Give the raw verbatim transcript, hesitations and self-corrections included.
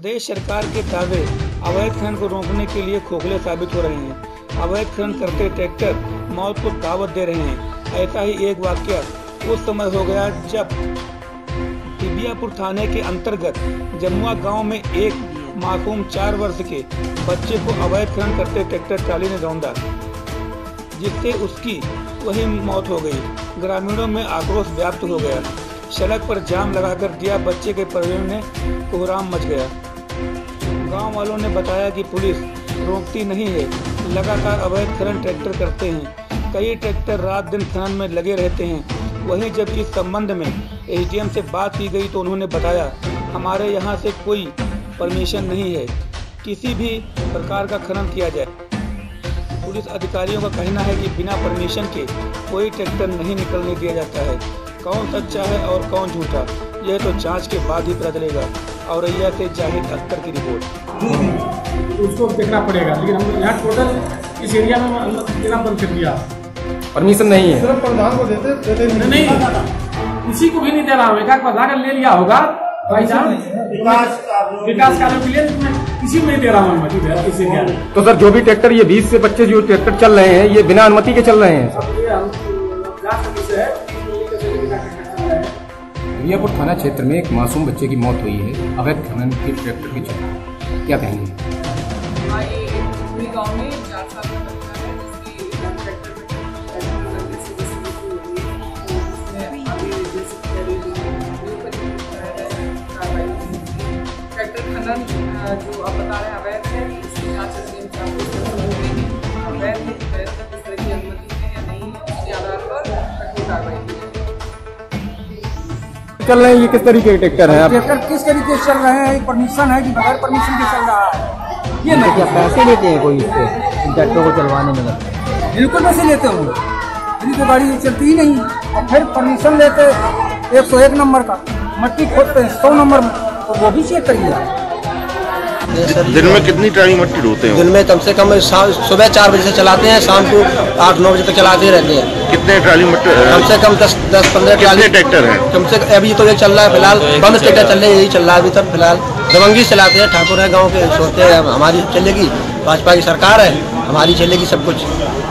प्रदेश सरकार के दावे अवैध खनन को रोकने के लिए खोखले साबित हो रहे हैं। अवैध खनन करते ट्रैक्टर मौत को दावत दे रहे हैं। ऐसा ही एक वाकया उस समय हो गया जब तिबियापुर थाने के अंतर्गत जमुआ गांव में एक मासूम चार वर्ष के बच्चे को अवैध खनन करते ट्रैक्टर ट्राली ने रौंदा, जिससे उसकी वही मौत हो गई। ग्रामीणों में आक्रोश व्याप्त हो गया। सड़क पर जाम लगाकर दिया बच्चे के परिवार ने कोहराम मच गया। गांव वालों ने बताया कि पुलिस रोकती नहीं है, लगातार अवैध खनन ट्रैक्टर करते हैं। कई ट्रैक्टर रात दिन खनन में लगे रहते हैं। वहीं जब इस संबंध में एसडीएम से बात की गई तो उन्होंने बताया, हमारे यहाँ से कोई परमिशन नहीं है किसी भी प्रकार का खनन किया जाए। पुलिस अधिकारियों का कहना है कि बिना परमिशन के कोई ट्रैक्टर नहीं निकलने दिया जाता है। कौन सच्चा है और कौन झूठा, यह तो जांच के बाद ही पता चलेगा। औरैया से जाहिद अख्तर की रिपोर्ट। उसको देखना पड़ेगा, लेकिन हम यहाँ टोटल इस एरिया में देना बंद कर दिया। परमिशन नहीं है, सिर्फ प्रधान को देते देते नहीं, नहीं किसी को भी नहीं दे रहा हूँ। एक प्रधान ले लिया होगा भाई साहब, विकास विकास कार्यों के लिए किसी को नहीं दे रहा हूँ इस एरिया में। तो सर जो भी ट्रैक्टर ये बीस से पच्चीस जो ट्रैक्टर चल रहे हैं ये बिना अनुमति के चल रहे हैं। तिबियापुर थाना क्षेत्र में एक मासूम बच्चे की मौत हुई है अवैध खनन के ट्रैक्टर के चलते, क्या कहेंगे? गाँव में चार साल का बच्चा है जिसकी ट्रैक्टर ट्रैक्टर खनन जो आप बता रहे हैं अवैध है, इसकी जांच अवैध इस तरह की अनुमति है या नहीं है, उसके आधार पर कठोर कार्रवाई की चल रहे हैं। ये किस तरीके के ट्रैक्टर है? ट्रैक्टर किस तरीके से चल रहे हैं? परमिशन है कि बगैर परमिशन के चल रहा है? ये नहीं, क्या पैसे लेते हैं कोई इससे ट्रैक्टर को चलवाने में? बिल्कुल पैसे लेते हो, मेरी तो गाड़ी चलती ही नहीं। और फिर परमिशन लेते एक सौ एक नंबर का, मट्टी खोदते हैं सौ नंबर में, तो वो भी चेक करिए। दिन में कितनी ट्राली मट्टी ढोते हैं? दिन में कम से कम सुबह चार बजे से चलाते हैं, शाम को आठ नौ बजे तक चलाते रहते हैं। कितने ट्राली मट्टी? कम से कम दस दस पंद्रह ट्राली ट्रैक्टर हैं कम से कम। अभी तो ये चल रहा है फिलहाल, बंद ट्रैक्टर चल रहे हैं, यही चल रहा है अभी तक फिलहाल। दबंगी चलाते हैं, ठाकुर है गाँव के, सोचते हैं हमारी चलेगी, भाजपा की सरकार है हमारी चलेगी सब कुछ।